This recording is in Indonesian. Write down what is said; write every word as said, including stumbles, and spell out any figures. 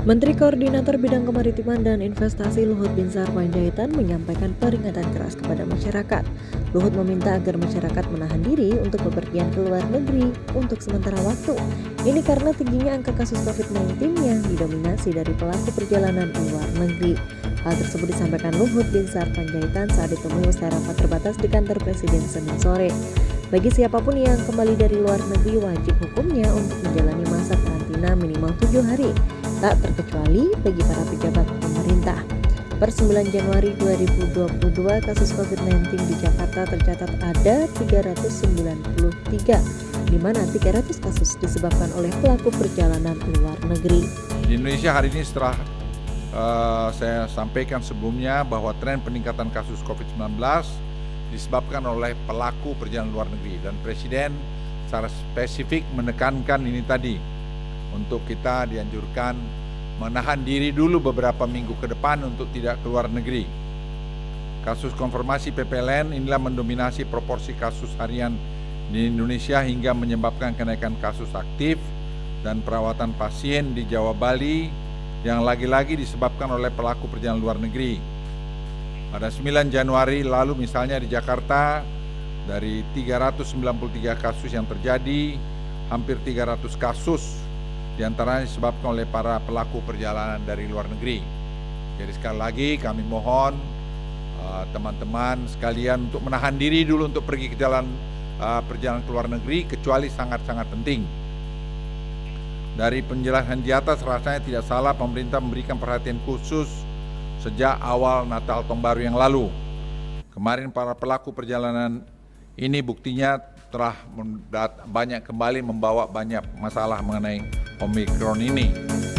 Menteri Koordinator Bidang Kemaritiman dan Investasi Luhut Binsar Panjaitan menyampaikan peringatan keras kepada masyarakat. Luhut meminta agar masyarakat menahan diri untuk bepergian ke luar negeri untuk sementara waktu. Ini karena tingginya angka kasus covid sembilan belas yang didominasi dari pelaku perjalanan ke luar negeri. Hal tersebut disampaikan Luhut Binsar Panjaitan saat ditemui usai rapat terbatas di kantor Presiden Senin sore. Bagi siapapun yang kembali dari luar negeri, wajib hukumnya untuk menjalani masa karantina minimal tujuh hari, tak terkecuali bagi para pejabat pemerintah. Per sembilan Januari dua ribu dua puluh dua, kasus covid sembilan belas di Jakarta tercatat ada tiga ratus sembilan puluh tiga, di mana tiga ratus kasus disebabkan oleh pelaku perjalanan luar negeri. Di Indonesia hari ini setelah uh, saya sampaikan sebelumnya bahwa tren peningkatan kasus covid sembilan belas disebabkan oleh pelaku perjalanan luar negeri, dan Presiden secara spesifik menekankan ini tadi, untuk kita dianjurkan menahan diri dulu beberapa minggu ke depan untuk tidak keluar negeri. Kasus konfirmasi P P L N inilah mendominasi proporsi kasus harian di Indonesia hingga menyebabkan kenaikan kasus aktif dan perawatan pasien di Jawa Bali yang lagi-lagi disebabkan oleh pelaku perjalanan luar negeri. Pada sembilan Januari lalu misalnya di Jakarta, dari tiga ratus sembilan puluh tiga kasus yang terjadi, hampir tiga ratus kasus diantaranya disebabkan oleh para pelaku perjalanan dari luar negeri. Jadi sekali lagi kami mohon teman-teman uh, sekalian untuk menahan diri dulu untuk pergi ke jalan uh, perjalanan ke luar negeri, kecuali sangat-sangat penting. Dari penjelasan di atas rasanya tidak salah pemerintah memberikan perhatian khusus sejak awal Natal Tahun Baru yang lalu. Kemarin para pelaku perjalanan ini buktinya telah banyak kembali membawa banyak masalah mengenai Omikron ini.